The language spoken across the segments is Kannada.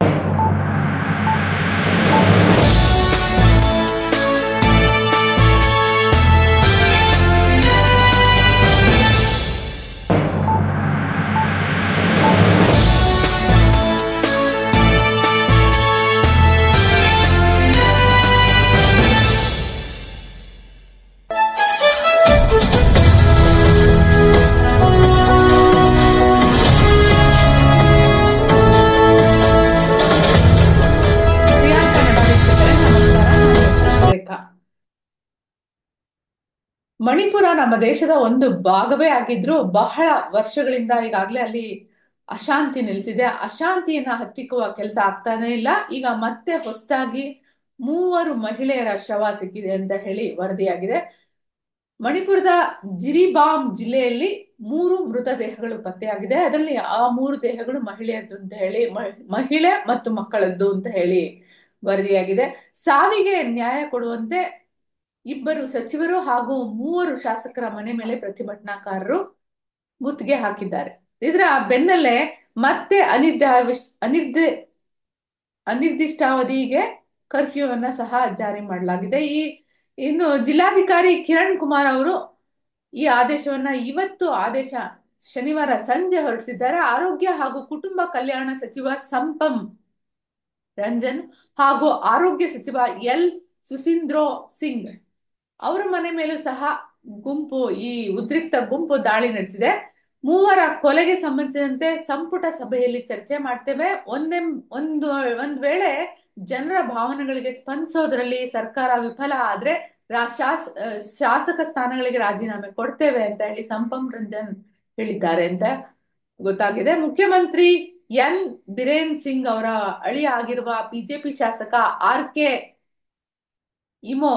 ಮಣಿಪುರ ನಮ್ಮ ದೇಶದ ಒಂದು ಭಾಗವೇ ಆಗಿದ್ರು ಬಹಳ ವರ್ಷಗಳಿಂದ ಈಗಾಗಲೇ ಅಲ್ಲಿ ಅಶಾಂತಿ ನೆಲೆಸಿದೆ. ಅಶಾಂತಿಯನ್ನ ಹತ್ತಿಕ್ಕುವ ಕೆಲಸ ಆಗ್ತಾನೆ ಇಲ್ಲ. ಈಗ ಮತ್ತೆ ಹೊಸದಾಗಿ 3 ಮಹಿಳೆಯರ ಶವ ಸಿಕ್ಕಿದೆ ಅಂತ ಹೇಳಿ ವರದಿಯಾಗಿದೆ. ಮಣಿಪುರದ ಜಿರಿಬಾಮ್ ಜಿಲ್ಲೆಯಲ್ಲಿ 3 ಮೃತದೇಹಗಳು ಪತ್ತೆಯಾಗಿದೆ. ಅದರಲ್ಲಿ ಆ 3 ದೇಹಗಳು ಮಹಿಳೆಯದ್ದು ಅಂತ ಹೇಳಿ ಮಹಿಳೆ ಮತ್ತು ಮಕ್ಕಳದ್ದು ಅಂತ ಹೇಳಿ ವರದಿಯಾಗಿದೆ. ಸಾವಿಗೆ ನ್ಯಾಯ ಕೊಡುವಂತೆ 2 ಸಚಿವರು ಹಾಗೂ 3 ಶಾಸಕರ ಮನೆ ಮೇಲೆ ಪ್ರತಿಭಟನಾಕಾರರು ಮುತ್ತಿಗೆ ಹಾಕಿದ್ದಾರೆ. ಇದರ ಬೆನ್ನಲ್ಲೇ ಮತ್ತೆ ಅನಿರ್ದಿಷ್ಟಾವಧಿಗೆ ಕರ್ಫ್ಯೂವನ್ನ ಸಹ ಜಾರಿ ಮಾಡಲಾಗಿದೆ. ಇನ್ನು ಜಿಲ್ಲಾಧಿಕಾರಿ ಕಿರಣ್ ಕುಮಾರ್ ಅವರು ಈ ಆದೇಶವನ್ನ ಶನಿವಾರ ಸಂಜೆ ಹೊರಡಿಸಿದ್ದಾರೆ. ಆರೋಗ್ಯ ಹಾಗೂ ಕುಟುಂಬ ಕಲ್ಯಾಣ ಸಚಿವ ಸಂಪಂ ರಂಜನ್ ಹಾಗೂ ಆರೋಗ್ಯ ಸಚಿವ ಎಲ್ ಸುಸೀಂದ್ರೋ ಸಿಂಗ್ ಅವರ ಮನೆ ಮೇಲೂ ಸಹ ಈ ಉದ್ರಿಕ್ತ ಗುಂಪು ದಾಳಿ ನಡೆಸಿದೆ. 3 ಕೊಲೆಗೆ ಸಂಬಂಧಿಸಿದಂತೆ ಸಂಪುಟ ಸಭೆಯಲ್ಲಿ ಚರ್ಚೆ ಮಾಡ್ತೇವೆ. ಒಂದ್ ವೇಳೆ ಜನರ ಭಾವನೆಗಳಿಗೆ ಸ್ಪಂದಿಸೋದ್ರಲ್ಲಿ ಸರ್ಕಾರ ವಿಫಲ ಆದ್ರೆ ಶಾಸಕ ಸ್ಥಾನಗಳಿಗೆ ರಾಜೀನಾಮೆ ಕೊಡ್ತೇವೆ ಅಂತ ಹೇಳಿ ಸಂಪಂ ರಂಜನ್ ಹೇಳಿದ್ದಾರೆ ಅಂತ ಗೊತ್ತಾಗಿದೆ. ಮುಖ್ಯಮಂತ್ರಿ ಎನ್ ಬಿರೇನ್ ಸಿಂಗ್ ಅವರ ಅಳಿಯ ಆಗಿರುವ ಬಿಜೆಪಿ ಶಾಸಕ RK ಇಮೋ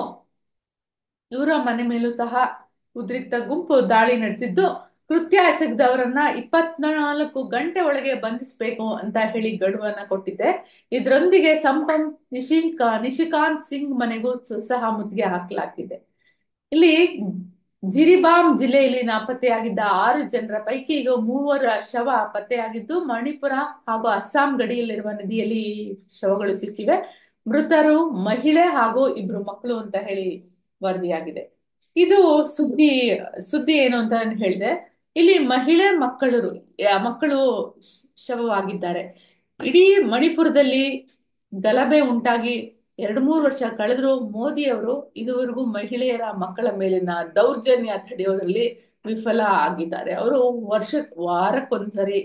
ಇವರ ಮನೆ ಮೇಲೂ ಸಹ ಉದ್ರಿಕ್ತ ಗುಂಪು ದಾಳಿ ನಡೆಸಿದ್ದು, ಕೃತ್ಯ ಎಸಗಿದವರನ್ನ 24 ಗಂಟೆ ಒಳಗೆ ಬಂಧಿಸಬೇಕು ಅಂತ ಹೇಳಿ ಗಡುವನ್ನ ಕೊಟ್ಟಿದೆ. ಇದರೊಂದಿಗೆ ಸಂಪಂ ನಿಶಿಕಾಂತ್ ಸಿಂಗ್ ಮನೆಗೂ ಸಹ ಮುತ್ತಿಗೆ ಹಾಕಲಾಗಿದೆ. ಇಲ್ಲಿ ಜಿರಿಬಾಮ್ ಜಿಲ್ಲೆಯಲ್ಲಿ ನಾಪತ್ತೆಯಾಗಿದ್ದ 6 ಜನರ ಪೈಕಿ ಈಗ 3 ಶವ ಪತ್ತೆಯಾಗಿದ್ದು, ಮಣಿಪುರ ಹಾಗೂ ಅಸ್ಸಾಂ ಗಡಿಯಲ್ಲಿರುವ ನದಿಯಲ್ಲಿ ಶವಗಳು ಸಿಕ್ಕಿವೆ. ಮೃತರು ಮಹಿಳೆ ಹಾಗೂ 2 ಮಕ್ಕಳು ಅಂತ ಹೇಳಿ ವರದಿಯಾಗಿದೆ. ಇದು ಸುದ್ದಿ ಏನು ಅಂತ ನಾನು ಹೇಳಿದೆ. ಇಲ್ಲಿ ಮಹಿಳೆ ಮಕ್ಕಳು ಶವವಾಗಿದ್ದಾರೆ. ಇಡೀ ಮಣಿಪುರದಲ್ಲಿ ಗಲಭೆ ಉಂಟಾಗಿ 2-3 ವರ್ಷ ಕಳೆದ್ರು ಮೋದಿ ಅವರು ಇದುವರೆಗೂ ಮಹಿಳೆಯರ ಮಕ್ಕಳ ಮೇಲಿನ ದೌರ್ಜನ್ಯ ತಡೆಯೋದ್ರಲ್ಲಿ ವಿಫಲ ಆಗಿದ್ದಾರೆ. ಅವರು ವಾರಕ್ಕೊಂದ್ಸರಿ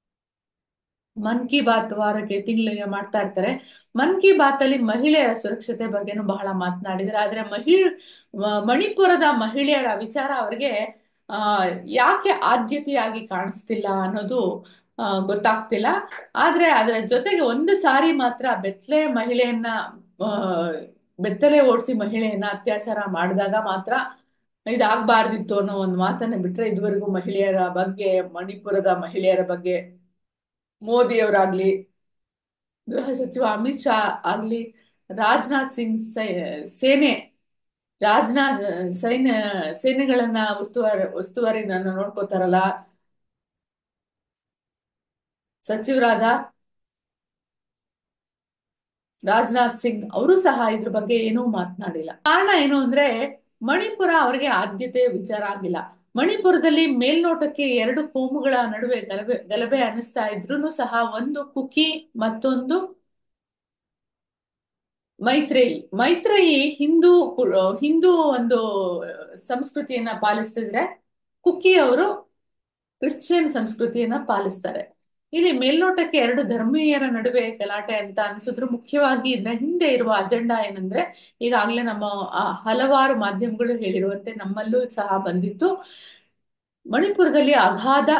ಮನ್ ಕಿ ಬಾತ್ ತಿಂಗಳಿಗೆ ಮಾಡ್ತಾ ಇರ್ತಾರೆ. ಮನ್ ಕಿ ಬಾತ್ ಅಲ್ಲಿ ಮಹಿಳೆಯರ ಸುರಕ್ಷತೆ ಬಗ್ಗೆನೂ ಬಹಳ ಮಾತನಾಡಿದ್ದಾರೆ. ಆದ್ರೆ ಮಣಿಪುರದ ಮಹಿಳೆಯರ ವಿಚಾರ ಅವರಿಗೆ ಯಾಕೆ ಆದ್ಯತೆಯಾಗಿ ಕಾಣಿಸ್ತಿಲ್ಲ ಅನ್ನೋದು ಗೊತ್ತಾಗ್ತಿಲ್ಲ. ಆದ್ರೆ ಅದರ ಜೊತೆಗೆ ಒಂದು ಸಾರಿ ಮಾತ್ರ ಬೆತ್ತಲೆ ಓಡಿಸಿ ಮಹಿಳೆಯನ್ನ ಅತ್ಯಾಚಾರ ಮಾಡಿದಾಗ ಮಾತ್ರ ಇದಾಗಬಾರ್ದಿತ್ತು ಅನ್ನೋ ಒಂದು ಮಾತನ್ನ ಬಿಟ್ರೆ ಇದುವರೆಗೂ ಮಣಿಪುರದ ಮಹಿಳೆಯರ ಬಗ್ಗೆ ಮೋದಿಯವರಾಗ್ಲಿ, ಗೃಹ ಸಚಿವ ಅಮಿತ್ ಶಾ ಆಗ್ಲಿ, ರಾಜನಾಥ್ ಸಿಂಗ್ ಸೇನೆಗಳನ್ನ ಉಸ್ತುವಾರಿ ನೋಡ್ಕೋತಾರಲ್ಲ ಸಚಿವರಾದ ರಾಜನಾಥ್ ಸಿಂಗ್ ಅವರು ಸಹ ಇದ್ರ ಬಗ್ಗೆ ಏನೂ ಮಾತನಾಡಿಲ್ಲ. ಕಾರಣ ಏನು ಅಂದ್ರೆ ಮಣಿಪುರ ಅವರಿಗೆ ಆದ್ಯತೆ ವಿಚಾರ ಆಗಿಲ್ಲ. ಮಣಿಪುರದಲ್ಲಿ ಮೇಲ್ನೋಟಕ್ಕೆ 2 ಕೋಮುಗಳ ನಡುವೆ ಗಲಭೆ ಅನಿಸ್ತಾ ಇದ್ರೂ ಸಹ ಒಂದು ಕುಕಿ ಮತ್ತೊಂದು ಮೈತ್ರೇಯಿ ಹಿಂದೂ ಒಂದು ಸಂಸ್ಕೃತಿಯನ್ನ ಪಾಲಿಸ್ತಿದ್ರೆ ಕುಕಿ ಅವರು ಕ್ರಿಶ್ಚಿಯನ್ ಸಂಸ್ಕೃತಿಯನ್ನ ಪಾಲಿಸ್ತಾರೆ. ಇಲ್ಲಿ ಮೇಲ್ನೋಟಕ್ಕೆ 2 ಧರ್ಮೀಯರ ನಡುವೆ ಗಲಾಟೆ ಅಂತ ಅನಿಸಿದ್ರು ಮುಖ್ಯವಾಗಿ ಇದರ ಹಿಂದೆ ಇರುವ ಅಜೆಂಡಾ ಏನಂದ್ರೆ ಈಗಾಗಲೇ ನಮ್ಮ ಹಲವಾರು ಮಾಧ್ಯಮಗಳು ಹೇಳಿರುವಂತೆ ನಮ್ಮಲ್ಲೂ ಸಹ ಬಂದಿತ್ತು. ಮಣಿಪುರದಲ್ಲಿ ಅಗಾಧ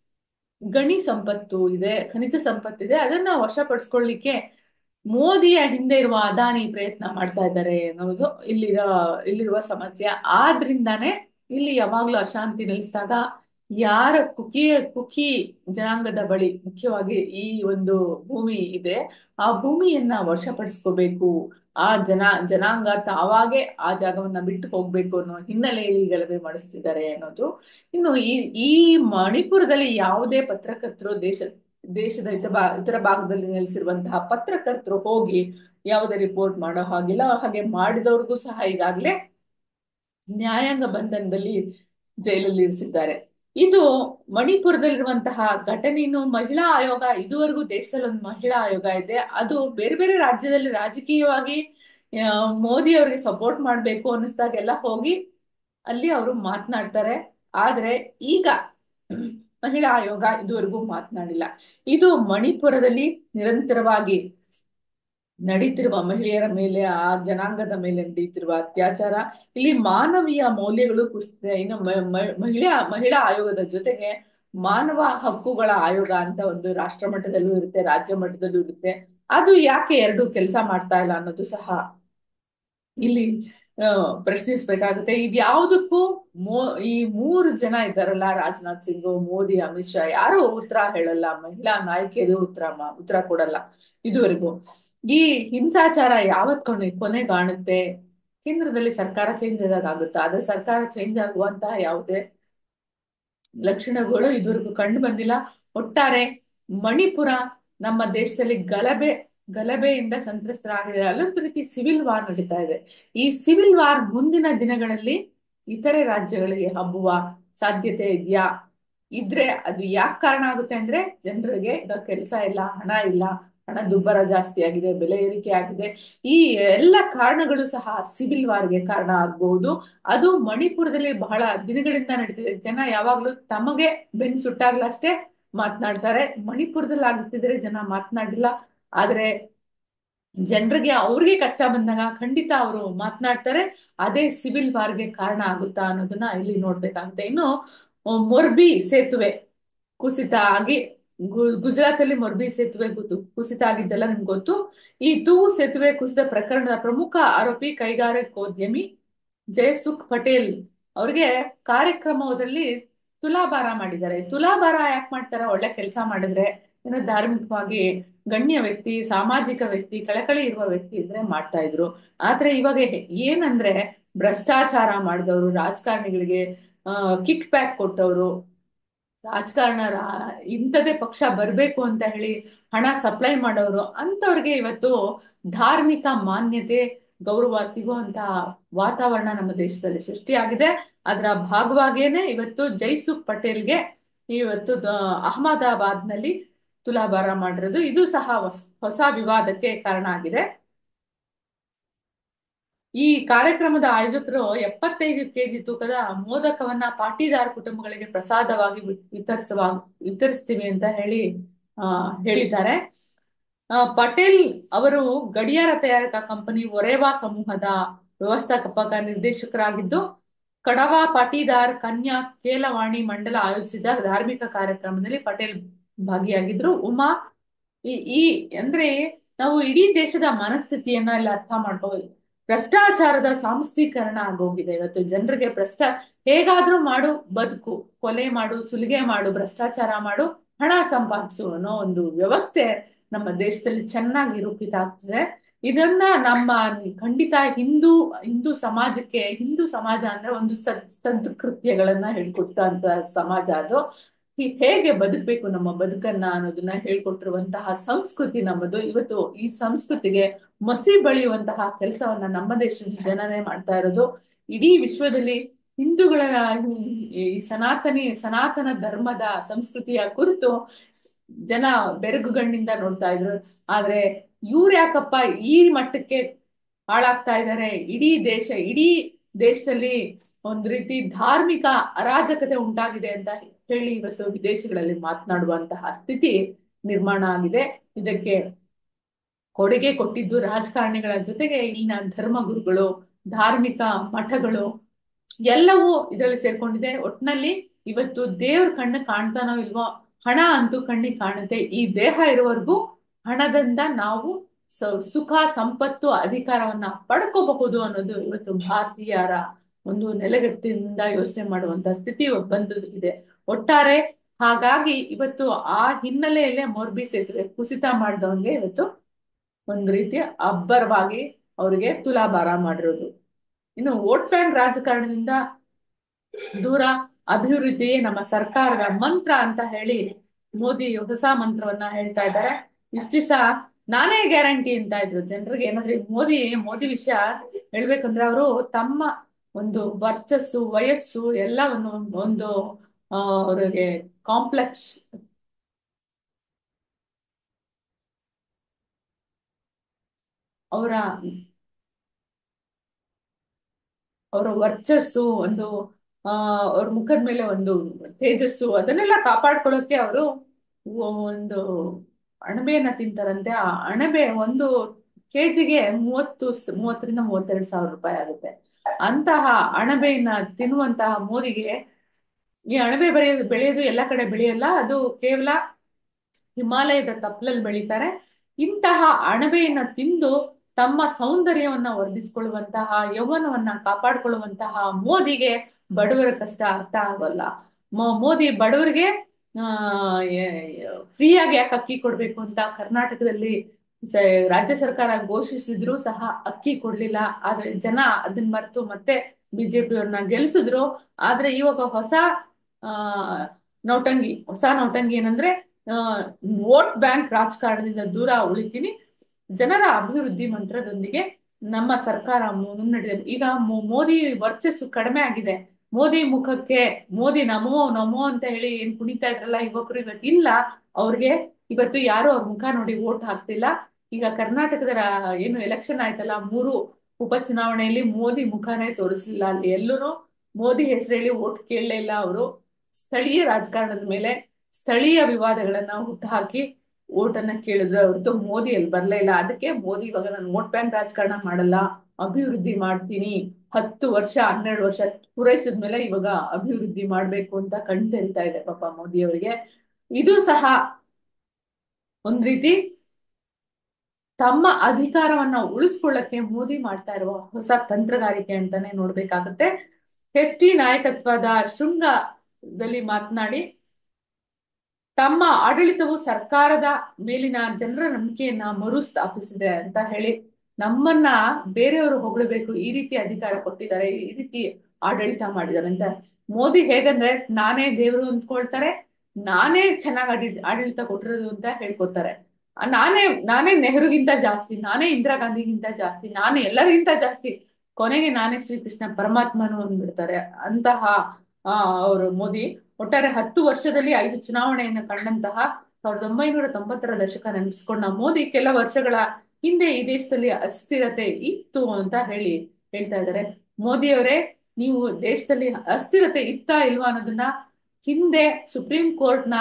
ಖನಿಜ ಸಂಪತ್ತಿದೆ. ಅದನ್ನ ವಶಪಡಿಸ್ಕೊಳ್ಳಿಕ್ಕೆ ಮೋದಿಯ ಹಿಂದೆ ಇರುವ ಅದಾನಿ ಪ್ರಯತ್ನ ಮಾಡ್ತಾ ಇದ್ದಾರೆ ಅನ್ನೋದು ಇಲ್ಲಿರುವ ಸಮಸ್ಯೆ. ಆದ್ರಿಂದಾನೇ ಇಲ್ಲಿ ಯಾವಾಗ್ಲೂ ಅಶಾಂತಿ ನೆಲೆಸಿದಾಗ ಯಾರ ಕುಕಿ ಜನಾಂಗದ ಬಳಿ ಮುಖ್ಯವಾಗಿ ಈ ಒಂದು ಭೂಮಿ ಇದೆ, ಆ ಭೂಮಿಯನ್ನ ವಶಪಡಿಸ್ಕೋಬೇಕು, ಆ ಜನಾಂಗ ತಾವಾಗೆ ಆ ಜಾಗವನ್ನ ಬಿಟ್ಟು ಹೋಗ್ಬೇಕು ಅನ್ನೋ ಹಿನ್ನೆಲೆಯಲ್ಲಿ ಗಲಭೆ ಮಾಡಿಸ್ತಿದ್ದಾರೆ ಅನ್ನೋದು. ಇನ್ನು ಈ ಮಣಿಪುರದಲ್ಲಿ ಯಾವುದೇ ಪತ್ರಕರ್ತರು ದೇಶದ ಇತರ ಭಾಗದಲ್ಲಿ ನೆಲೆಸಿರುವಂತಹ ಪತ್ರಕರ್ತರು ಹೋಗಿ ಯಾವುದೇ ರಿಪೋರ್ಟ್ ಮಾಡೋ ಹಾಗಿಲ್ಲ. ಹಾಗೆ ಮಾಡಿದವ್ರಿಗೂ ಸಹ ಈಗಾಗಲೇ ನ್ಯಾಯಾಂಗ ಬಂಧನದಲ್ಲಿ ಜೈಲಲ್ಲಿ ಇರಿಸಿದ್ದಾರೆ. ಇದು ಮಣಿಪುರದಲ್ಲಿರುವಂತಹ ಘಟನೆಯನ್ನು ಮಹಿಳಾ ಆಯೋಗ, ಇದುವರೆಗೂ ದೇಶದಲ್ಲಿ ಒಂದು ಮಹಿಳಾ ಆಯೋಗ ಇದೆ, ಅದು ಬೇರೆ ಬೇರೆ ರಾಜ್ಯದಲ್ಲಿ ರಾಜಕೀಯವಾಗಿ ಮೋದಿ ಅವರಿಗೆ ಸಪೋರ್ಟ್ ಮಾಡಬೇಕು ಅನ್ನಿಸ್ದಾಗೆಲ್ಲ ಹೋಗಿ ಅಲ್ಲಿ ಅವರು ಮಾತನಾಡ್ತಾರೆ. ಆದ್ರೆ ಈಗ ಮಹಿಳಾ ಆಯೋಗ ಇದುವರೆಗೂ ಮಾತನಾಡಿಲ್ಲ. ಇದು ಮಣಿಪುರದಲ್ಲಿ ನಿರಂತರವಾಗಿ ನಡೀತಿರುವ ಮಹಿಳೆಯರ ಮೇಲೆ, ಆ ಜನಾಂಗದ ಮೇಲೆ ನಡೀತಿರುವ ಅತ್ಯಾಚಾರ, ಇಲ್ಲಿ ಮಾನವೀಯ ಮೌಲ್ಯಗಳು ಕುಸಿದಿದೆ. ಇನ್ನು ಮಹಿಳಾ ಆಯೋಗದ ಜೊತೆಗೆ ಮಾನವ ಹಕ್ಕುಗಳ ಆಯೋಗ ಅಂತ ಒಂದು ರಾಷ್ಟ್ರ ಮಟ್ಟದಲ್ಲೂ ಇರುತ್ತೆ, ರಾಜ್ಯ ಮಟ್ಟದಲ್ಲೂ ಇರುತ್ತೆ. ಅದು ಯಾಕೆ ಎರಡು ಕೆಲಸ ಮಾಡ್ತಾ ಇಲ್ಲ ಅನ್ನೋದು ಸಹ ಇಲ್ಲಿ ಪ್ರಶ್ನಿಸ್ಬೇಕಾಗುತ್ತೆ. ಇದ್ಯಾವುದಕ್ಕೂ ಈ ಮೂರು ಜನ ಇದ್ದಾರಲ್ಲ, ರಾಜನಾಥ್ ಸಿಂಗ್, ಮೋದಿ, ಅಮಿತ್ ಶಾ, ಯಾರು ಉತ್ತರ ಹೇಳಲ್ಲ. ಮಹಿಳಾ ನಾಯಕಿಯರು ಉತ್ತರ ಕೊಡಲ್ಲ ಇದುವರೆಗೂ. ಈ ಹಿಂಸಾಚಾರ ಯಾವತ್ ಕೊನೆಗಾಣುತ್ತೆ? ಕೇಂದ್ರದಲ್ಲಿ ಸರ್ಕಾರ ಚೇಂಜ್ ಆಗುತ್ತಾ? ಆದ್ರೆ ಸರ್ಕಾರ ಚೇಂಜ್ ಆಗುವಂತಹ ಯಾವುದೇ ಲಕ್ಷಣಗಳು ಇದುವರೆಗೂ ಕಂಡು ಬಂದಿಲ್ಲ. ಒಟ್ಟಾರೆ ಮಣಿಪುರ ನಮ್ಮ ದೇಶದಲ್ಲಿ ಗಲಭೆಯಿಂದ ಸಂತ್ರಸ್ತರಾಗಿದ್ದಾರೆ. ಅಲ್ಲೊಂದು ರೀತಿ ಸಿವಿಲ್ ವಾರ್ ನಡೀತಾ ಇದೆ. ಈ ಸಿವಿಲ್ ವಾರ್ ಮುಂದಿನ ದಿನಗಳಲ್ಲಿ ಇತರೆ ರಾಜ್ಯಗಳಿಗೆ ಹಬ್ಬುವ ಸಾಧ್ಯತೆ ಇದೆಯಾ? ಇದ್ರೆ ಅದು ಯಾಕೆ ಕಾರಣ ಆಗುತ್ತೆ ಅಂದ್ರೆ, ಜನರಿಗೆ ಈಗ ಕೆಲಸ ಇಲ್ಲ, ಹಣ ಇಲ್ಲ, ಹಣದುಬ್ಬರ ಜಾಸ್ತಿ ಆಗಿದೆ, ಬೆಲೆ ಏರಿಕೆ ಆಗಿದೆ. ಈ ಎಲ್ಲ ಕಾರಣಗಳು ಸಹ ಸಿವಿಲ್ ವಾರ್ಗೆ ಕಾರಣ ಆಗಬಹುದು. ಅದು ಮಣಿಪುರದಲ್ಲಿ ಬಹಳ ದಿನಗಳಿಂದ ನಡೀತಿದೆ. ಜನ ಯಾವಾಗ್ಲೂ ತಮಗೆ ಬೆನ್ನು ಸುಟ್ಟಾಗ್ಲಷ್ಟೇ ಮಾತನಾಡ್ತಾರೆ. ಮಣಿಪುರದಲ್ಲಿ ಆಗುತ್ತಿದ್ರೆ ಜನ ಮಾತನಾಡಿಲ್ಲ. ಆದ್ರೆ ಜನರಿಗೆ ಅವ್ರಿಗೆ ಕಷ್ಟ ಬಂದಾಗ ಖಂಡಿತ ಅವರು ಮಾತನಾಡ್ತಾರೆ. ಅದೇ ಸಿವಿಲ್ ವಾರ್ಗೆ ಕಾರಣ ಆಗುತ್ತಾ ಅನ್ನೋದನ್ನ ಇಲ್ಲಿ ನೋಡ್ಬೇಕಾಗುತ್ತೆ. ಇನ್ನು ಮೊರ್ಬಿ ಸೇತುವೆ ಕುಸಿತ ಆಗಿ, ಗುಜರಾತ್ ಅಲ್ಲಿ ಮೊರ್ಬಿ ಸೇತುವೆ ಕುಸಿತ ಆಗಿದ್ದೆಲ್ಲ ನಿಮ್ಗೆ ಗೊತ್ತು. ಈ ತೂಗು ಸೇತುವೆ ಕುಸಿತ ಪ್ರಕರಣದ ಪ್ರಮುಖ ಆರೋಪಿ ಕೈಗಾರಿಕೋದ್ಯಮಿ ಜಯಸುಖ್ ಪಟೇಲ್ ಅವ್ರಿಗೆ ಕಾರ್ಯಕ್ರಮದಲ್ಲಿ ತುಲಾಭಾರ ಮಾಡಿದ್ದಾರೆ. ತುಲಾಭಾರ ಯಾಕೆ ಮಾಡ್ತಾರೆ? ಒಳ್ಳೆ ಕೆಲಸ ಮಾಡಿದ್ರೆ, ಏನೋ ಧಾರ್ಮಿಕವಾಗಿ ಗಣ್ಯ ವ್ಯಕ್ತಿ, ಸಾಮಾಜಿಕ ವ್ಯಕ್ತಿ, ಕಳಕಳಿ ಇರುವ ವ್ಯಕ್ತಿ ಇದ್ರೆ ಮಾಡ್ತಾ ಇದ್ರು. ಆದ್ರೆ ಇವಾಗ ಏನಂದ್ರೆ, ಭ್ರಷ್ಟಾಚಾರ ಮಾಡಿದವರು, ರಾಜಕಾರಣಿಗಳಿಗೆ ಕಿಕ್ ಬ್ಯಾಕ್ ಕೊಟ್ಟವರು, ರಾಜಕಾರಣ ಇಂಥದೇ ಪಕ್ಷ ಬರ್ಬೇಕು ಅಂತ ಹೇಳಿ ಹಣ ಸಪ್ಲೈ ಮಾಡೋರು, ಅಂತವ್ರಿಗೆ ಇವತ್ತು ಧಾರ್ಮಿಕ ಮಾನ್ಯತೆ, ಗೌರವ ಸಿಗುವಂತ ವಾತಾವರಣ ನಮ್ಮ ದೇಶದಲ್ಲಿ ಸೃಷ್ಟಿಯಾಗಿದೆ. ಅದರ ಭಾಗವಾಗಿಯೇನೆ ಇವತ್ತು ಜೈಸುಖ್ ಪಟೇಲ್ಗೆ ಇವತ್ತು ಅಹಮದಾಬಾದ್ನಲ್ಲಿ ತುಲಾಭಾರ ಮಾಡಿರೋದು. ಇದು ಸಹ ಹೊಸ ವಿವಾದಕ್ಕೆ ಕಾರಣ ಆಗಿದೆ. ಈ ಕಾರ್ಯಕ್ರಮದ ಆಯೋಜಕರು 75 ಕೆಜಿ ತೂಕದ ಮೋದಕವನ್ನ ಪಾಟೀದಾರ್ ಕುಟುಂಬಗಳಿಗೆ ಪ್ರಸಾದವಾಗಿ ವಿತರಿಸ್ತೀವಿ ಅಂತ ಹೇಳಿದ್ದಾರೆ. ಪಟೇಲ್ ಅವರು ಗಡಿಯಾರ ತಯಾರಕ ಕಂಪನಿ ಒರೇವಾ ಸಮೂಹದ ವ್ಯವಸ್ಥಾಪಕ ನಿರ್ದೇಶಕರಾಗಿದ್ದು, ಕಡವಾ ಪಾಟೀದಾರ್ ಕನ್ಯಾ ಕೇಲವಾಣಿ ಮಂಡಲ ಆಯೋಜಿಸಿದ ಧಾರ್ಮಿಕ ಕಾರ್ಯಕ್ರಮದಲ್ಲಿ ಪಟೇಲ್ ಭಾಗಿಯಾಗಿದ್ರು. ಉಮಾ ಈ ಅಂದ್ರೆ ನಾವು ಇಡೀ ದೇಶದ ಮನಸ್ಥಿತಿಯನ್ನ ಇಲ್ಲಿ ಅರ್ಥ ಮಾಡ್ಕೋಬಹುದು. ಭ್ರಷ್ಟಾಚಾರದ ಸಾಂಸ್ಥೀಕರಣ ಆಗೋಗಿದೆ ಇವತ್ತು. ಜನರಿಗೆ ಹೇಗಾದ್ರೂ ಮಾಡು, ಬದುಕು, ಕೊಲೆ ಮಾಡು, ಸುಲಿಗೆ ಮಾಡು, ಭ್ರಷ್ಟಾಚಾರ ಮಾಡು, ಹಣ ಸಂಪಾದಿಸು ಅನ್ನೋ ಒಂದು ವ್ಯವಸ್ಥೆ ನಮ್ಮ ದೇಶದಲ್ಲಿ ಚೆನ್ನಾಗಿ ರೂಪಿತ ಆಗ್ತದೆ. ಇದನ್ನ ನಮ್ಮ ಖಂಡಿತ ಹಿಂದೂ ಸಮಾಜಕ್ಕೆ, ಹಿಂದೂ ಸಮಾಜ ಅಂದ್ರೆ ಒಂದು ಸದ್ಕೃತ್ಯಗಳನ್ನ ಹೇಳ್ಕೊಟ್ಟಂತ ಸಮಾಜ ಅದು. ಹೇಗೆ ಬದುಕಬೇಕು ನಮ್ಮ ಬದುಕನ್ನ ಅನ್ನೋದನ್ನ ಹೇಳ್ಕೊಟ್ಟಿರುವಂತಹ ಸಂಸ್ಕೃತಿ ನಮ್ಮದು. ಇವತ್ತು ಈ ಸಂಸ್ಕೃತಿಗೆ ಮಸಿ ಬಳಿಯುವಂತಹ ಕೆಲಸವನ್ನ ನಮ್ಮ ದೇಶದ ಜನನೇ ಮಾಡ್ತಾ ಇರೋದು. ಇಡೀ ವಿಶ್ವದಲ್ಲಿ ಹಿಂದೂಗಳ ಈ ಸನಾತನ ಧರ್ಮದ ಸಂಸ್ಕೃತಿಯ ಕುರಿತು ಜನ ಬೆರಗುಗಣ್ಣಿಂದ ನೋಡ್ತಾ ಇದ್ರು. ಆದ್ರೆ ಇವ್ರು ಯಾಕಪ್ಪ ಈ ಮಟ್ಟಕ್ಕೆ ಹಾಳಾಗ್ತಾ ಇದ್ದಾರೆ? ಇಡೀ ದೇಶದಲ್ಲಿ ಒಂದು ರೀತಿ ಧಾರ್ಮಿಕ ಅರಾಜಕತೆ ಉಂಟಾಗಿದೆ ಅಂತ ಹೇಳಿ ಇವತ್ತು ವಿದೇಶಗಳಲ್ಲಿ ಮಾತನಾಡುವಂತಹ ಸ್ಥಿತಿ ನಿರ್ಮಾಣ ಆಗಿದೆ. ಇದಕ್ಕೆ ಕೊಡುಗೆ ಕೊಟ್ಟಿದ್ದು ರಾಜಕಾರಣಿಗಳ ಜೊತೆಗೆ ಇಲ್ಲಿನ ಧರ್ಮಗುರುಗಳು, ಧಾರ್ಮಿಕ ಮಠಗಳು ಎಲ್ಲವೂ ಇದರಲ್ಲಿ ಸೇರ್ಕೊಂಡಿದೆ. ಒಟ್ನಲ್ಲಿ ಇವತ್ತು ದೇವ್ರ ಕಣ್ಣು ಕಾಣ್ತಾನೋ ಇಲ್ವೋ, ಹಣ ಅಂತೂ ಕಣ್ಣಿಗೆ ಕಾಣುತ್ತೆ. ಈ ದೇಹ ಇರುವವರೆಗೂ ಹಣದಿಂದ ನಾವು ಸುಖ, ಸಂಪತ್ತು, ಅಧಿಕಾರವನ್ನ ಪಡ್ಕೋಬಹುದು ಅನ್ನೋದು ಇವತ್ತು ಭಾರತೀಯರ ಒಂದು ನೆಲೆಗಟ್ಟಿನಿಂದ ಯೋಚನೆ ಮಾಡುವಂತ ಸ್ಥಿತಿ ಬಂದಿದೆ ಒಟ್ಟಾರೆ. ಹಾಗಾಗಿ ಇವತ್ತು ಆ ಹಿನ್ನೆಲೆಯಲ್ಲೇ ಮೊರ್ಬಿ ಸೇತುವೆ ಕುಸಿತ ಮಾಡಿದವನ್ಗೆ ಇವತ್ತು ಒಂದು ರೀತಿಯ ಅಬ್ಬರವಾಗಿ ಅವರಿಗೆ ತುಲಾಭಾರ ಮಾಡಿರೋದು. ಇನ್ನು ವೋಟ್ ಬ್ಯಾಂಕ್ ರಾಜಕಾರಣದಿಂದ ದೂರ, ಅಭಿವೃದ್ಧಿಯೇ ನಮ್ಮ ಸರ್ಕಾರದ ಮಂತ್ರ ಅಂತ ಹೇಳಿ ಮೋದಿ ಹೊಸ ಮಂತ್ರವನ್ನ ಹೇಳ್ತಾ ಇದ್ದಾರೆ. ಇಷ್ಟ ದಿವಸ ನಾನೇ ಗ್ಯಾರಂಟಿ ಅಂತ ಇದ್ರು ಜನರಿಗೆ. ಏನಾದ್ರೆ ಮೋದಿ ವಿಷಯ ಹೇಳ್ಬೇಕಂದ್ರೆ ಅವರು ತಮ್ಮ ಒಂದು ವರ್ಚಸ್ಸು ವಯಸ್ಸು ಎಲ್ಲವನ್ನು ಒಂದು ಅವರಿಗೆ ಕಾಂಪ್ಲೆಕ್ಸ್, ಅವರ ಅವರ ವರ್ಚಸ್ಸು ಒಂದು ಅವ್ರ ಮುಖದ ಮೇಲೆ ಒಂದು ತೇಜಸ್ಸು ಅದನ್ನೆಲ್ಲ ಕಾಪಾಡ್ಕೊಳ್ಳೋಕೆ ಅವರು ಒಂದು ಅಣಬೆಯನ್ನ ತಿಂತಾರಂತೆ. ಆ ಅಣಬೆ ಒಂದು ಕೆಜಿಗೆ 30,000 ರಿಂದ 32,000 ರೂಪಾಯಿ ಆಗುತ್ತೆ. ಅಂತಹ ಅಣಬೆಯನ್ನ ತಿನ್ನುವಂತಹ ಮೋದಿಗೆ ಈ ಅಣಬೆ ಬೆಳೆಯೋದು ಎಲ್ಲ ಕಡೆ ಬೆಳೆಯಲ್ಲ, ಅದು ಕೇವಲ ಹಿಮಾಲಯದ ತಪ್ಪಲಲ್ಲಿ ಬೆಳೀತಾರೆ. ಇಂತಹ ಅಣಬೆಯನ್ನ ತಿಂದು ತಮ್ಮ ಸೌಂದರ್ಯವನ್ನ ವರ್ಧಿಸಿಕೊಳ್ಳುವಂತಹ ಯೌವನವನ್ನ ಕಾಪಾಡಿಕೊಳ್ಳುವಂತಹ ಮೋದಿಗೆ ಬಡವರ ಕಷ್ಟ ಅರ್ಥ ಆಗೋಲ್ಲ. ಮೋದಿ ಬಡವರಿಗೆ ಆ ಫ್ರೀಯಾಗಿ ಯಾಕೆ ಅಕ್ಕಿ ಕೊಡ್ಬೇಕು ಅಂತ ಕರ್ನಾಟಕದಲ್ಲಿ ರಾಜ್ಯ ಸರ್ಕಾರ ಘೋಷಿಸಿದ್ರು ಸಹ ಅಕ್ಕಿ ಕೊಡ್ಲಿಲ್ಲ. ಆದ್ರೆ ಜನ ಅದನ್ನ ಮರೆತು ಮತ್ತೆ ಬಿಜೆಪಿಯವ್ರನ್ನ ಗೆಲ್ಸಿದ್ರು. ಆದ್ರೆ ಇವಾಗ ಆ ಹೊಸ ನೌಟಂಗಿ ಏನಂದ್ರೆ ಆ ವೋಟ್ ಬ್ಯಾಂಕ್ ರಾಜಕಾರಣದಿಂದ ದೂರ ಉಳಿತೀನಿ, ಜನರ ಅಭಿವೃದ್ಧಿ ಮಂತ್ರದೊಂದಿಗೆ ನಮ್ಮ ಸರ್ಕಾರ ಮುನ್ನಡೆದಿದೆ. ಈಗ ಮೋದಿ ವರ್ಚಸ್ಸು ಕಡಿಮೆ ಆಗಿದೆ. ಮೋದಿ ಮುಖಕ್ಕೆ ಮೋದಿ ನಮೋ ನಮೋ ಅಂತ ಹೇಳಿ ಏನ್ ಕುಣಿತಾ ಇದ್ರಲ್ಲ ಯುವಕರು, ಇವತ್ತಿಲ್ಲ. ಅವ್ರಿಗೆ ಇವತ್ತು ಯಾರು ಅವ್ರ ಮುಖ ನೋಡಿ ವೋಟ್ ಹಾಕ್ತಿಲ್ಲ. ಈಗ ಕರ್ನಾಟಕದ ಏನು ಎಲೆಕ್ಷನ್ ಆಯ್ತಲ್ಲ, 3 ಉಪಚುನಾವಣೆಯಲ್ಲಿ ಮೋದಿ ಮುಖನೇ ತೋರಿಸ್ಲಿಲ್ಲ. ಅಲ್ಲಿ ಎಲ್ಲರೂ ಮೋದಿ ಹೆಸರು ಹೇಳಿ ವೋಟ್ ಕೇಳಲೇ ಇಲ್ಲ. ಅವರು ಸ್ಥಳೀಯ ರಾಜಕಾರಣದ ಮೇಲೆ ಸ್ಥಳೀಯ ವಿವಾದಗಳನ್ನ ಹುಟ್ಟುಹಾಕಿ ಓಟನ್ನ ಕೇಳಿದ್ರು ಹೊರತು ಮೋದಿ ಅಲ್ಲಿ ಬರ್ಲೇ ಇಲ್ಲ. ಅದಕ್ಕೆ ಮೋದಿ ಇವಾಗ ನಾನು ವೋಟ್ ಬ್ಯಾಂಕ್ ರಾಜಕಾರಣ ಮಾಡಲ್ಲ, ಅಭಿವೃದ್ಧಿ ಮಾಡ್ತೀನಿ, 10 ವರ್ಷ 12 ವರ್ಷ ಪೂರೈಸಿದ್ಮೇಲೆ ಇವಾಗ ಅಭಿವೃದ್ಧಿ ಮಾಡ್ಬೇಕು ಅಂತ ಕಣ್ತೆರಿತಾ ಇದೆ ಪಾಪ ಮೋದಿ ಅವರಿಗೆ. ಇದು ಸಹ ಒಂದ್ ರೀತಿ ತಮ್ಮ ಅಧಿಕಾರವನ್ನ ಉಳಿಸ್ಕೊಳ್ಳಕ್ಕೆ ಮೋದಿ ಮಾಡ್ತಾ ಇರುವ ಹೊಸ ತಂತ್ರಗಾರಿಕೆ ಅಂತಾನೆ ನೋಡ್ಬೇಕಾಗತ್ತೆ. ಎಸ್.ಟಿ ನಾಯಕತ್ವದ ಶೃಂಗದಲ್ಲಿ ಮಾತನಾಡಿ, ತಮ್ಮ ಆಡಳಿತವು ಸರ್ಕಾರದ ಮೇಲಿನ ಜನರ ನಂಬಿಕೆಯನ್ನ ಮರುಸ್ಥಾಪಿಸಿದೆ ಅಂತ ಹೇಳಿ ನಮ್ಮನ್ನ ಬೇರೆಯವರು ಹೊಗಳಬೇಕು, ಈ ರೀತಿ ಅಧಿಕಾರ ಕೊಟ್ಟಿದ್ದಾರೆ, ಈ ರೀತಿ ಆಡಳಿತ ಮಾಡಿದ್ದಾರೆ ಅಂತ. ಮೋದಿ ಹೇಗಂದ್ರೆ ನಾನೇ ದೇವರು ಅಂದ್ಕೊಳ್ತಾರೆ, ನಾನೇ ಚೆನ್ನಾಗಿ ಆಡಳಿತ ಕೊಟ್ಟಿರೋದು ಅಂತ ಹೇಳ್ಕೊತಾರೆ. ನಾನೇ ನಾನೇ ನೆಹರುಗಿಂತ ಜಾಸ್ತಿ, ನಾನೇ ಇಂದಿರಾ ಗಾಂಧಿಗಿಂತ ಜಾಸ್ತಿ, ನಾನೇ ಎಲ್ಲರಿಗಿಂತ ಜಾಸ್ತಿ, ಕೊನೆಗೆ ನಾನೇ ಶ್ರೀಕೃಷ್ಣ ಪರಮಾತ್ಮನು ಅಂದ್ಬಿಡ್ತಾರೆ ಅಂತಹ ಅವರು ಮೋದಿ. ಒಟ್ಟಾರೆ 10 ವರ್ಷದಲ್ಲಿ 5 ಚುನಾವಣೆಯನ್ನು ಕಂಡಂತಹ 1990ರ ದಶಕ ನೆನಪಿಸ್ಕೊಂಡ ಮೋದಿ ಕೆಲ ವರ್ಷಗಳ ಹಿಂದೆ ಈ ದೇಶದಲ್ಲಿ ಅಸ್ಥಿರತೆ ಇತ್ತು ಅಂತ ಹೇಳ್ತಾ ಇದ್ದಾರೆ. ಮೋದಿ ಅವರೇ, ನೀವು ದೇಶದಲ್ಲಿ ಅಸ್ಥಿರತೆ ಇತ್ತಾ ಇಲ್ವಾ ಅನ್ನೋದನ್ನ ಹಿಂದೆ ಸುಪ್ರೀಂ ಕೋರ್ಟ್ನ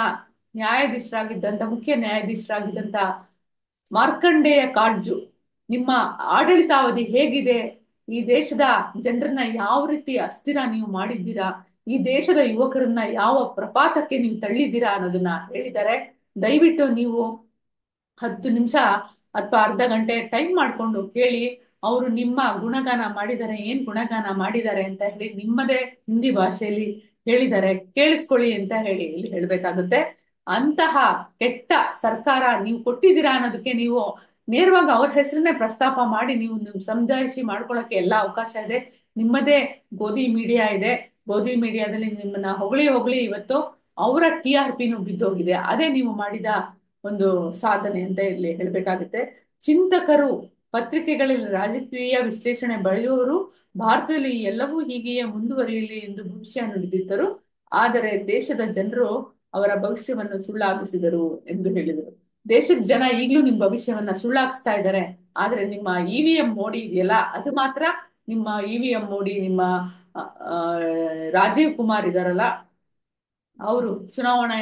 ಮುಖ್ಯ ನ್ಯಾಯಾಧೀಶರಾಗಿದ್ದಂತ ಮಾರ್ಕಂಡೇಯ ಕಾಟ್ಜು ನಿಮ್ಮ ಆಡಳಿತಾವಧಿ ಹೇಗಿದೆ, ಈ ದೇಶದ ಜನರನ್ನ ಯಾವ ರೀತಿ ಅಸ್ಥಿರ ನೀವು ಮಾಡಿದ್ದೀರಾ, ಈ ದೇಶದ ಯುವಕರನ್ನ ಯಾವ ಪ್ರಪಾತಕ್ಕೆ ನೀವು ತಳ್ಳಿದ್ದೀರಾ ಅನ್ನೋದನ್ನ ಹೇಳಿದ್ದಾರೆ. ದಯವಿಟ್ಟು ನೀವು 10 ನಿಮಿಷ ಅಥವಾ ಅರ್ಧ ಗಂಟೆ ಟೈಮ್ ಮಾಡ್ಕೊಂಡು ಕೇಳಿ. ಅವರು ನಿಮ್ಮ ಗುಣಗಾನ ಮಾಡಿದ್ದಾರೆ, ಏನ್ ಗುಣಗಾನ ಮಾಡಿದ್ದಾರೆ ಅಂತ ಹೇಳಿ ನಿಮ್ಮದೇ ಹಿಂದಿ ಭಾಷೆಯಲ್ಲಿ ಹೇಳಿದ್ದಾರೆ, ಕೇಳಿಸ್ಕೊಳ್ಳಿ ಅಂತ ಹೇಳಿ ಇಲ್ಲಿ ಹೇಳ್ಬೇಕಾಗುತ್ತೆ. ಅಂತಹ ಕೆಟ್ಟ ಸರ್ಕಾರ ನೀವು ಕೊಟ್ಟಿದ್ದೀರಾ ಅನ್ನೋದಕ್ಕೆ ನೀವು ನೇರವಾಗಿ ಅವ್ರ ಹೆಸರನ್ನೇ ಪ್ರಸ್ತಾಪ ಮಾಡಿ ನೀವು ಸಮಜಾಯಿಷಿ ಮಾಡ್ಕೊಳಕ್ಕೆ ಎಲ್ಲ ಅವಕಾಶ ಇದೆ. ನಿಮ್ಮದೇ ಗೋಧಿ ಮೀಡಿಯಾ ಇದೆ, ಗೋಧಿ ಮೀಡಿಯಾದಲ್ಲಿ ನಿಮ್ಮನ್ನ ಹೊಗಳಿ ಇವತ್ತು ಅವರ TRPನೂ ಬಿದ್ದೋಗಿದೆ. ಅದೇ ನೀವು ಮಾಡಿದ ಒಂದು ಸಾಧನೆ ಅಂತ ಇಲ್ಲಿ ಹೇಳ್ಬೇಕಾಗುತ್ತೆ. ಚಿಂತಕರು, ಪತ್ರಿಕೆಗಳಲ್ಲಿ ರಾಜಕೀಯ ವಿಶ್ಲೇಷಣೆ ಬರೆಯುವವರು ಭಾರತದಲ್ಲಿ ಎಲ್ಲವೂ ಹೀಗೆಯೇ ಮುಂದುವರಿಯಲಿ ಎಂದು ಭವಿಷ್ಯ ನುಡಿದಿದ್ದರು. ಆದರೆ ದೇಶದ ಜನರು ಅವರ ಭವಿಷ್ಯವನ್ನು ಸುಳ್ಳಾಗಿಸಿದರು ಎಂದು ಹೇಳಿದರು. ದೇಶದ ಜನ ಈಗಲೂ ನಿಮ್ ಭವಿಷ್ಯವನ್ನ ಸುಳ್ಳಾಗಿಸ್ತಾ ಇದ್ದಾರೆ. ಆದ್ರೆ ನಿಮ್ಮ EVM ಮೋಡಿ ಇದೆಯಲ್ಲ, ಅದು ಮಾತ್ರ ನಿಮ್ಮ EVM ಮೋಡಿ, ನಿಮ್ಮ ರಾಜೀವ್ ಕುಮಾರ್ ಇದಾರಲ್ಲ, ಅವರು ಚುನಾವಣಾ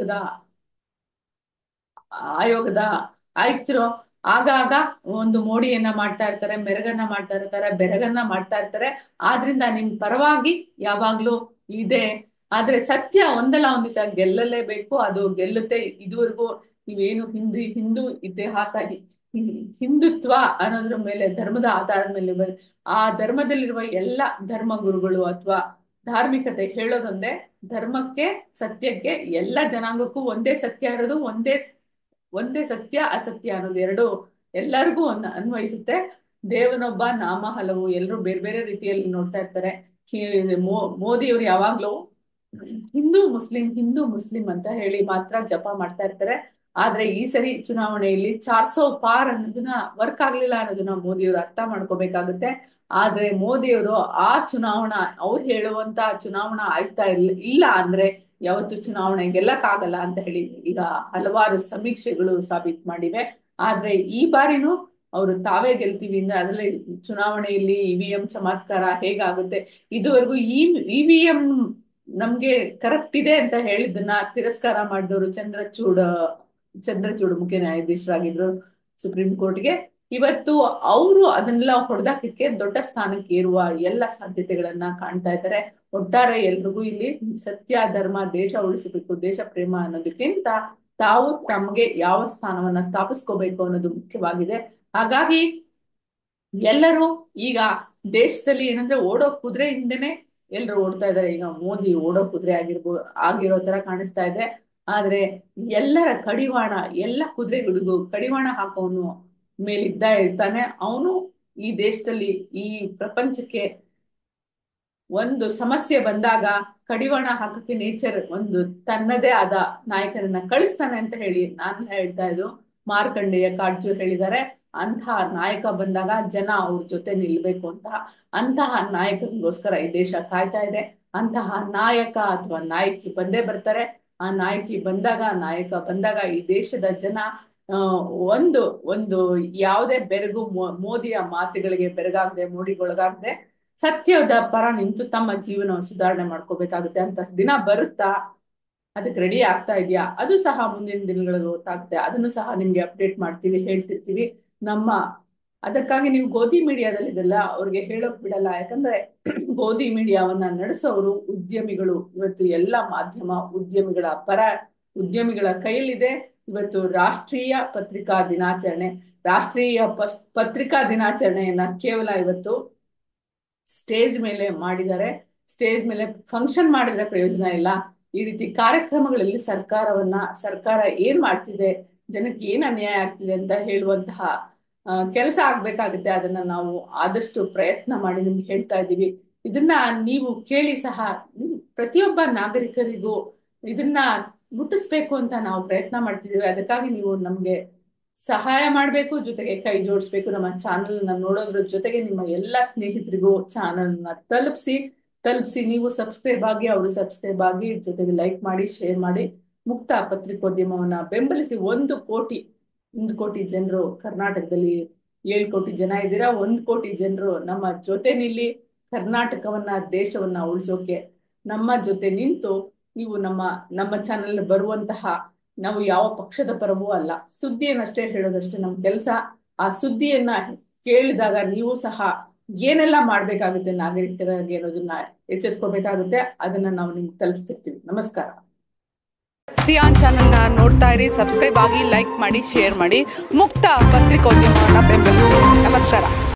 ಆಯೋಗದ ಆಯುಕ್ತರು ಆಗಾಗ ಒಂದು ಮೋಡಿಯನ್ನ ಮಾಡ್ತಾ ಇರ್ತಾರೆ, ಮೆರಗನ್ನ ಮಾಡ್ತಾ ಇರ್ತಾರೆ, ಬೆರಗನ್ನ ಮಾಡ್ತಾ ಇರ್ತಾರೆ. ಆದ್ರಿಂದ ನಿಮ್ ಪರವಾಗಿ ಯಾವಾಗ್ಲೂ ಇದೆ. ಆದ್ರೆ ಸತ್ಯ ಒಂದಲ್ಲ ಒಂದ್ ದಿವಸ ಗೆಲ್ಲಲೇಬೇಕು, ಅದು ಗೆಲ್ಲುತ್ತೆ. ಇದುವರೆಗೂ ನೀವೇನು ಹಿಂದೂ ಇತಿಹಾಸ ಹಿಂದುತ್ವ ಅನ್ನೋದ್ರ ಮೇಲೆ, ಧರ್ಮದ ಆಧಾರದ ಮೇಲೆ ಆ ಧರ್ಮದಲ್ಲಿರುವ ಎಲ್ಲ ಧರ್ಮ ಗುರುಗಳು ಅಥವಾ ಧಾರ್ಮಿಕತೆ ಹೇಳೋದೊಂದೇ, ಧರ್ಮಕ್ಕೆ ಸತ್ಯಕ್ಕೆ ಎಲ್ಲ ಜನಾಂಗಕ್ಕೂ ಒಂದೇ ಸತ್ಯ ಇರೋದು, ಒಂದೇ ಸತ್ಯ ಅಸತ್ಯ ಅನ್ನೋದು ಎರಡು ಎಲ್ಲರಿಗೂ ಅನ್ವಯಿಸುತ್ತೆ. ದೇವನೊಬ್ಬ ನಾಮ ಹಲವು, ಎಲ್ಲರೂ ಬೇರೆ ಬೇರೆ ರೀತಿಯಲ್ಲಿ ನೋಡ್ತಾ ಇರ್ತಾರೆ. ಮೋದಿಯವರು ಯಾವಾಗ್ಲೂ ಹಿಂದೂ ಮುಸ್ಲಿಂ ಅಂತ ಹೇಳಿ ಮಾತ್ರ ಜಪ ಮಾಡ್ತಾ ಇರ್ತಾರೆ. ಆದ್ರೆ ಈ ಸರಿ ಚುನಾವಣೆಯಲ್ಲಿ 400 ಪಾರ್ ಅನ್ನೋದನ್ನ ವರ್ಕ್ ಆಗ್ಲಿಲ್ಲ ಅನ್ನೋದನ್ನ ಮೋದಿಯವರು ಅರ್ಥ ಮಾಡ್ಕೋಬೇಕಾಗುತ್ತೆ. ಆದ್ರೆ ಮೋದಿಯವರು ಆ ಚುನಾವಣಾ ಅವ್ರು ಹೇಳುವಂತ ಚುನಾವಣಾ ಆಯ್ತಾ ಇಲ್ಲ ಅಂದ್ರೆ ಯಾವತ್ತು ಚುನಾವಣೆ ಗೆಲ್ಲಕ್ಕಾಗಲ್ಲ ಅಂತ ಹೇಳಿ ಈಗ ಹಲವಾರು ಸಮೀಕ್ಷೆಗಳು ಸಾಬೀತು ಮಾಡಿವೆ. ಆದ್ರೆ ಈ ಬಾರಿನೂ ಅವರು ತಾವೇ ಗೆಲ್ತೀವಿ ಅಂದ್ರೆ ಅದರಲ್ಲಿ ಚುನಾವಣೆಯಲ್ಲಿ ಇವಿಎಂ ಚಮತ್ಕಾರ ಹೇಗಾಗುತ್ತೆ, ಇದುವರೆಗೂ ಇವಿಎಂ ನಮ್ಗೆ ಕರೆಕ್ಟ್ ಇದೆ ಅಂತ ಹೇಳಿದ್ದನ್ನ ತಿರಸ್ಕಾರ ಮಾಡಿದವರು ಚಂದ್ರಚೂಡ್ ಮುಖ್ಯ ನ್ಯಾಯಾಧೀಶರಾಗಿದ್ರು ಸುಪ್ರೀಂ ಕೋರ್ಟ್ಗೆ. ಇವತ್ತು ಅವರು ಅದನ್ನೆಲ್ಲ ಹೊಡೆದಾಕಿಕ್ಕೆ ದೊಡ್ಡ ಸ್ಥಾನಕ್ಕೆ ಏರುವ ಎಲ್ಲ ಸಾಧ್ಯತೆಗಳನ್ನ ಕಾಣ್ತಾ ಇದ್ದಾರೆ. ಒಟ್ಟಾರೆ ಎಲ್ರಿಗೂ ಇಲ್ಲಿ ಸತ್ಯ ಧರ್ಮ ದೇಶ ಉಳಿಸಬೇಕು, ದೇಶ ಪ್ರೇಮ ಅನ್ನೋದಕ್ಕಿಂತ ತಾವು ತಮಗೆ ಯಾವ ಸ್ಥಾನವನ್ನ ಸ್ಥಾಪಿಸ್ಕೋಬೇಕು ಅನ್ನೋದು ಮುಖ್ಯವಾಗಿದೆ. ಹಾಗಾಗಿ ಎಲ್ಲರೂ ಈಗ ದೇಶದಲ್ಲಿ ಏನಂದ್ರೆ ಓಡೋ ಕುದುರೆ ಹಿಂದೆನೆ ಎಲ್ಲರೂ ಓಡ್ತಾ ಇದ್ದಾರೆ. ಈಗ ಮೋದಿ ಓಡೋ ಕುದುರೆ ಆಗಿರೋ ತರ ಕಾಣಿಸ್ತಾ ಇದೆ. ಆದ್ರೆ ಎಲ್ಲರ ಕಡಿವಾಣ, ಎಲ್ಲ ಕುದುರೆಗಳಿಗೂ ಕಡಿವಾಣ ಹಾಕೋನು ಮೇಲಿದ್ದ ಇರ್ತಾನೆ. ಅವನು ಈ ದೇಶದಲ್ಲಿ ಈ ಪ್ರಪಂಚಕ್ಕೆ ಒಂದು ಸಮಸ್ಯೆ ಬಂದಾಗ ಕಡಿವಾಣ ಹಾಕಕ್ಕೆ ನೇಚರ್ ಒಂದು ತನ್ನದೇ ಆದ ನಾಯಕರನ್ನ ಕಳಿಸ್ತಾನೆ ಅಂತ ಹೇಳಿ ನಾನು ಹೇಳ್ತಾ ಇದ್ದು. ಮಾರ್ಕಂಡೇಯ ಕಾಡ್ಜು ಹೇಳಿದ್ದಾರೆ, ಅಂತಹ ನಾಯಕ ಬಂದಾಗ ಜನ ಅವ್ರ ಜೊತೆ ನಿಲ್ಬೇಕು ಅಂತ. ಅಂತಹ ನಾಯಕರಿಗೋಸ್ಕರ ಈ ದೇಶ ಕಾಯ್ತಾ ಇದೆ. ಅಂತಹ ನಾಯಕ ಅಥವಾ ನಾಯಕಿ ಬಂದೇ ಬರ್ತಾರೆ. ಆ ನಾಯಕ ಬಂದಾಗ ಈ ದೇಶದ ಜನ ಒಂದು ಒಂದು ಯಾವುದೇ ಬೆರಗು ಮೋದಿಯ ಮಾತುಗಳಿಗೆ ಬೆರಗಾಗದೆ ಮೋಡಿಗೊಳಗಾಗದೆ ಸತ್ಯದ ಪರ ನಿಂತು ತಮ್ಮ ಜೀವನವನ್ನು ಸುಧಾರಣೆ ಮಾಡ್ಕೋಬೇಕಾಗುತ್ತೆ. ಅಂತ ದಿನ ಬರುತ್ತಾ, ಅದಕ್ಕೆ ರೆಡಿ ಆಗ್ತಾ ಇದೆಯಾ, ಅದು ಸಹ ಮುಂದಿನ ದಿನಗಳಲ್ಲಿ ಗೊತ್ತಾಗುತ್ತೆ. ಅದನ್ನು ಸಹ ನಿಮ್ಗೆ ಅಪ್ಡೇಟ್ ಮಾಡ್ತೀವಿ, ಹೇಳ್ತಿರ್ತೀವಿ. ಅದಕ್ಕಾಗಿ ನೀವು ಗೋಧಿ ಮೀಡಿಯಾದಲ್ಲಿ ಇದೆಲ್ಲ ಅವ್ರಿಗೆ ಹೇಳೋಕ್ ಬಿಡಲ್ಲ. ಯಾಕಂದ್ರೆ ಗೋಧಿ ಮೀಡಿಯಾವನ್ನ ನಡೆಸೋರು ಉದ್ಯಮಿಗಳು. ಇವತ್ತು ಎಲ್ಲ ಮಾಧ್ಯಮ ಉದ್ಯಮಿಗಳ ಕೈಯಲ್ಲಿದೆ. ಇವತ್ತು ರಾಷ್ಟ್ರೀಯ ಪತ್ರಿಕಾ ದಿನಾಚರಣೆ, ಪತ್ರಿಕಾ ದಿನಾಚರಣೆಯನ್ನ ಕೇವಲ ಇವತ್ತು ಸ್ಟೇಜ್ ಮೇಲೆ ಮಾಡಿದ್ದಾರೆ. ಸ್ಟೇಜ್ ಮೇಲೆ ಫಂಕ್ಷನ್ ಮಾಡಿದ್ರೆ ಪ್ರಯೋಜನ ಇಲ್ಲ. ಈ ರೀತಿ ಕಾರ್ಯಕ್ರಮಗಳಲ್ಲಿ ಸರ್ಕಾರ ಏನ್ ಮಾಡ್ತಿದೆ, ಜನಕ್ಕೆ ಏನ್ ಅನ್ಯಾಯ ಆಗ್ತಿದೆ ಅಂತ ಹೇಳುವಂತಹ ಕೆಲಸ ಆಗ್ಬೇಕಾಗುತ್ತೆ. ಅದನ್ನ ನಾವು ಆದಷ್ಟು ಪ್ರಯತ್ನ ಮಾಡಿ ನಿಮ್ಗೆ ಹೇಳ್ತಾ ಇದ್ದೀವಿ. ಇದನ್ನ ನೀವು ಕೇಳಿ ಸಹ ಪ್ರತಿಯೊಬ್ಬ ನಾಗರಿಕರಿಗೂ ಇದನ್ನ ಮುಟ್ಟಿಸ್ಬೇಕು ಅಂತ ನಾವು ಪ್ರಯತ್ನ ಮಾಡ್ತಿದ್ದೀವಿ. ಅದಕ್ಕಾಗಿ ನೀವು ನಮ್ಗೆ ಸಹಾಯ ಮಾಡ್ಬೇಕು, ಜೊತೆಗೆ ಕೈ ಜೋಡಿಸ್ಬೇಕು. ನಮ್ಮ ಚಾನಲ್ ನ ನೋಡೋದ್ರ ಜೊತೆಗೆ ನಿಮ್ಮ ಎಲ್ಲ ಸ್ನೇಹಿತರಿಗೂ ಚಾನಲ್ ನ ತಲುಪಿಸಿ ನೀವು ಸಬ್ಸ್ಕ್ರೈಬ್ ಆಗಿ, ಅವರು ಸಬ್ಸ್ಕ್ರೈಬ್ ಆಗಿ, ಜೊತೆಗೆ ಲೈಕ್ ಮಾಡಿ, ಶೇರ್ ಮಾಡಿ. ಮುಕ್ತ ಪತ್ರಿಕೋದ್ಯಮವನ್ನ ಬೆಂಬಲಿಸಿ. 1 ಕೋಟಿ ಜನರು ಕರ್ನಾಟಕದಲ್ಲಿ 7 ಕೋಟಿ ಜನ ಇದ್ದೀರಾ. 1 ಕೋಟಿ ಜನರು ನಮ್ಮ ಜೊತೆ ನಿಲ್ಲಿ ಕರ್ನಾಟಕವನ್ನ, ದೇಶವನ್ನ ಉಳಿಸೋಕೆ ನಮ್ಮ ಜೊತೆ ನಿಂತು ನೀವು ನಮ್ಮ ಚಾನೆಲ್ ಬರುವಂತಹ, ನಾವು ಯಾವ ಪಕ್ಷದ ಪರವೂ ಅಲ್ಲ, ಸುದ್ದಿಯನ್ನಷ್ಟೇ ಹೇಳೋದಷ್ಟೇ ನಮ್ಮ ಕೆಲಸ. ಆ ಸುದ್ದಿಯನ್ನ ಕೇಳಿದಾಗ ನೀವು ಸಹ ಏನೆಲ್ಲ ಮಾಡ್ಬೇಕಾಗುತ್ತೆ ನಾಗರಿಕರಾಗಿ ಅನ್ನೋದನ್ನ ಎಚ್ಚೆತ್ಕೋಬೇಕಾಗುತ್ತೆ. ಅದನ್ನ ನಾವು ನಿಮ್ಗೆ ತಲುಪಿಸ್ತಿರ್ತೀವಿ. ನಮಸ್ಕಾರ. ಸಿಯಾನ್ ಚಾನೆಲ್ನ ನೋಡ್ತಾ ಇರಿ, ಸಬ್ಸ್ಕ್ರೈಬ್ ಆಗಿ, ಲೈಕ್ ಮಾಡಿ, ಶೇರ್ ಮಾಡಿ. ಮುಕ್ತ ಪತ್ರಿಕೋದ್ಯಮವನ್ನ ಬೆಂಬಲಿಸಿ. ನಮಸ್ಕಾರ.